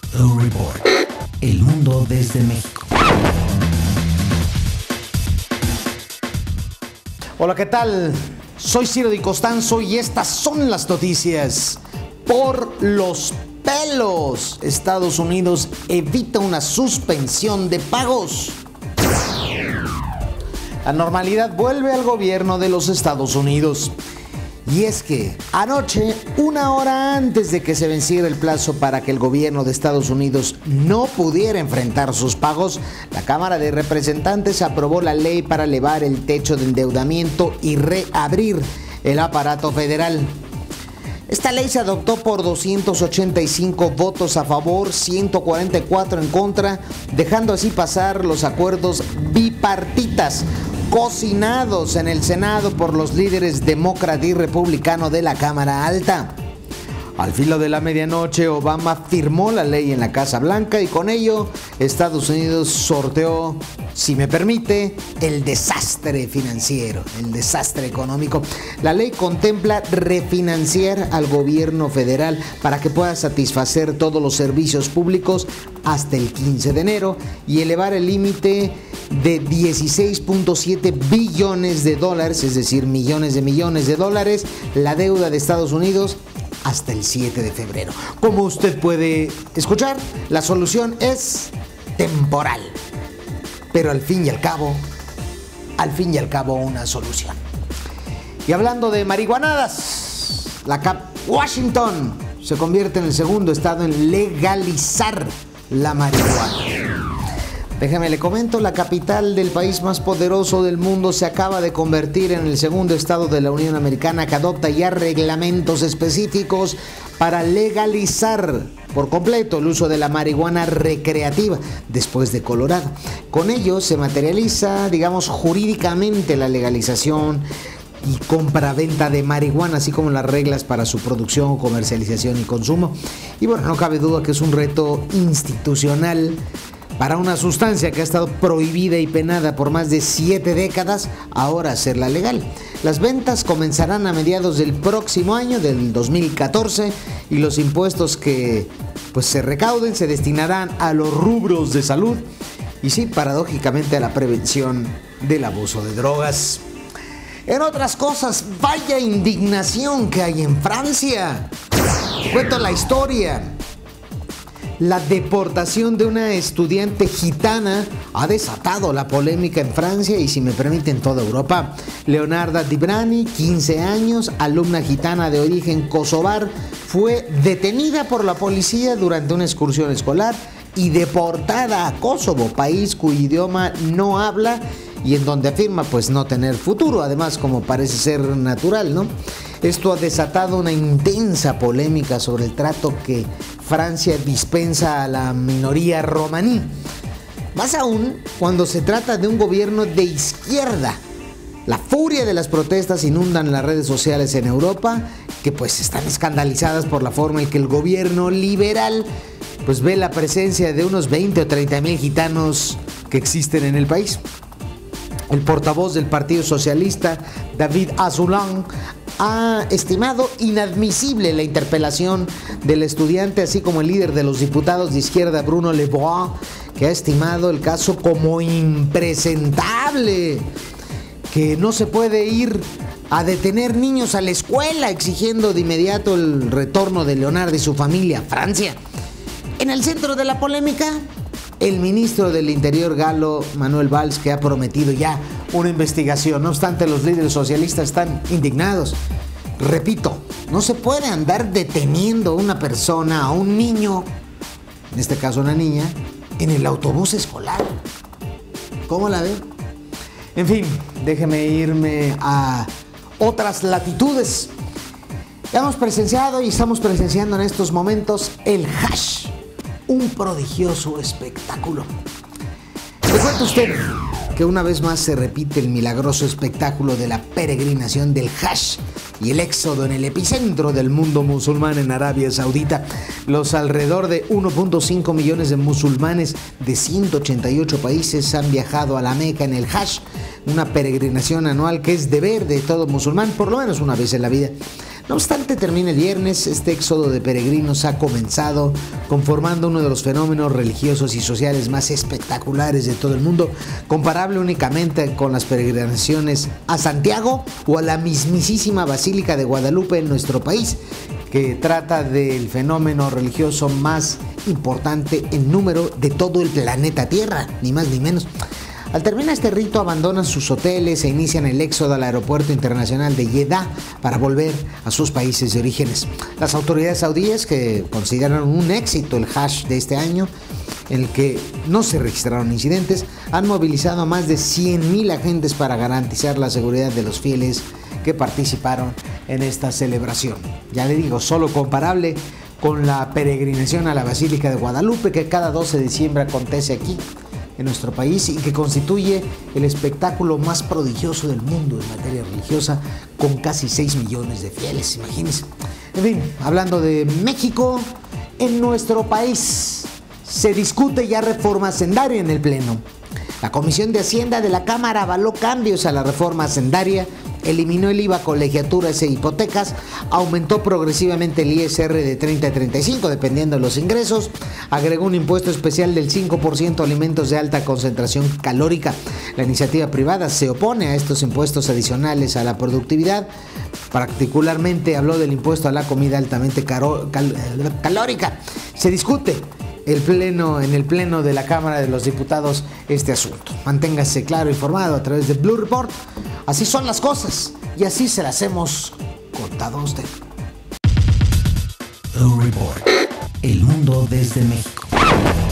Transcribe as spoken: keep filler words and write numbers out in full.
O Report. El mundo desde México. Hola, ¿qué tal? Soy Ciro Di Costanzo y estas son las noticias. Por los pelos, Estados Unidos evita una suspensión de pagos. La normalidad vuelve al gobierno de los Estados Unidos. Y es que anoche, una hora antes de que se venciera el plazo para que el gobierno de Estados Unidos no pudiera enfrentar sus pagos, la Cámara de Representantes aprobó la ley para elevar el techo de endeudamiento y reabrir el aparato federal. Esta ley se adoptó por doscientos ochenta y cinco votos a favor, ciento cuarenta y cuatro en contra, dejando así pasar los acuerdos bipartitas cocinados en el Senado por los líderes demócrata y republicano de la Cámara Alta. Al filo de la medianoche, Obama firmó la ley en la Casa Blanca y con ello Estados Unidos sorteó, si me permite, el desastre financiero, el desastre económico. La ley contempla refinanciar al gobierno federal para que pueda satisfacer todos los servicios públicos hasta el quince de enero y elevar el límite de dieciséis punto siete billones de dólares, es decir, millones de millones de dólares, la deuda de Estados Unidos hasta el siete de febrero. Como usted puede escuchar, la solución es temporal, pero al fin y al cabo, al fin y al cabo una solución. Y hablando de marihuanadas, la Cap Washington se convierte en el segundo estado en legalizar la marihuana. Déjame le comento, la capital del país más poderoso del mundo se acaba de convertir en el segundo estado de la Unión Americana que adopta ya reglamentos específicos para legalizar por completo el uso de la marihuana recreativa después de Colorado. Con ello se materializa, digamos, jurídicamente la legalización y compra-venta de marihuana, así como las reglas para su producción, comercialización y consumo. Y bueno, no cabe duda que es un reto institucional para una sustancia que ha estado prohibida y penada por más de siete décadas, ahora hacerla legal. Las ventas comenzarán a mediados del próximo año, del dos mil catorce, y los impuestos que pues, se recauden se destinarán a los rubros de salud y sí, paradójicamente, a la prevención del abuso de drogas. En otras cosas, vaya indignación que hay en Francia. Te cuento la historia. La deportación de una estudiante gitana ha desatado la polémica en Francia y, si me permite, en toda Europa. Leonarda Dibrani, quince años, alumna gitana de origen kosovar, fue detenida por la policía durante una excursión escolar y deportada a Kosovo, país cuyo idioma no habla y en donde afirma pues no tener futuro, además, como parece ser natural, ¿no? Esto ha desatado una intensa polémica sobre el trato que Francia dispensa a la minoría romaní. Más aún cuando se trata de un gobierno de izquierda. La furia de las protestas inundan las redes sociales en Europa, que pues están escandalizadas por la forma en que el gobierno liberal pues ve la presencia de unos veinte o treinta mil gitanos que existen en el país. El portavoz del Partido Socialista, David Azoulay, ha estimado inadmisible la interpelación del estudiante, así como el líder de los diputados de izquierda, Bruno Le Bois, que ha estimado el caso como impresentable, que no se puede ir a detener niños a la escuela, exigiendo de inmediato el retorno de Leonardo y su familia a Francia. En el centro de la polémica, el ministro del Interior galo, Manuel Valls, que ha prometido ya una investigación. No obstante, los líderes socialistas están indignados. Repito, no se puede andar deteniendo a una persona, a un niño, en este caso una niña, en el autobús escolar. ¿Cómo la ve? En fin, déjeme irme a otras latitudes. Hemos presenciado y estamos presenciando en estos momentos el Hajj, un prodigioso espectáculo. ¿Le cuenta usted que una vez más se repite el milagroso espectáculo de la peregrinación del Hajj y el éxodo en el epicentro del mundo musulmán en Arabia Saudita? Los alrededor de uno punto cinco millones de musulmanes de ciento ochenta y ocho países han viajado a la Meca en el Hajj, una peregrinación anual que es deber de todo musulmán, por lo menos una vez en la vida. No obstante, termina el viernes, este éxodo de peregrinos ha comenzado, conformando uno de los fenómenos religiosos y sociales más espectaculares de todo el mundo, comparable únicamente con las peregrinaciones a Santiago o a la mismísima Basílica de Guadalupe en nuestro país, que trata del fenómeno religioso más importante en número de todo el planeta Tierra, ni más ni menos. Al terminar este rito, abandonan sus hoteles e inician el éxodo al aeropuerto internacional de Jeddah para volver a sus países de orígenes. Las autoridades saudíes, que consideraron un éxito el Hajj de este año, en el que no se registraron incidentes, han movilizado a más de cien mil agentes para garantizar la seguridad de los fieles que participaron en esta celebración. Ya le digo, solo comparable con la peregrinación a la Basílica de Guadalupe, que cada doce de diciembre acontece aquí en nuestro país y que constituye el espectáculo más prodigioso del mundo en materia religiosa, con casi seis millones de fieles, imagínense. En fin, hablando de México, en nuestro país se discute ya reforma hacendaria en el Pleno. La Comisión de Hacienda de la Cámara avaló cambios a la reforma hacendaria, eliminó el I V A colegiaturas e hipotecas, aumentó progresivamente el I S R de treinta a treinta y cinco dependiendo de los ingresos, agregó un impuesto especial del cinco por ciento a alimentos de alta concentración calórica. La iniciativa privada se opone a estos impuestos adicionales a la productividad. Particularmente habló del impuesto a la comida altamente caro, cal, calórica. Se discute el pleno, en el Pleno de la Cámara de los Diputados este asunto. Manténgase claro informado a través de Blue Report. Así son las cosas y así se las hemos contado a usted. Blue Report. El mundo desde México.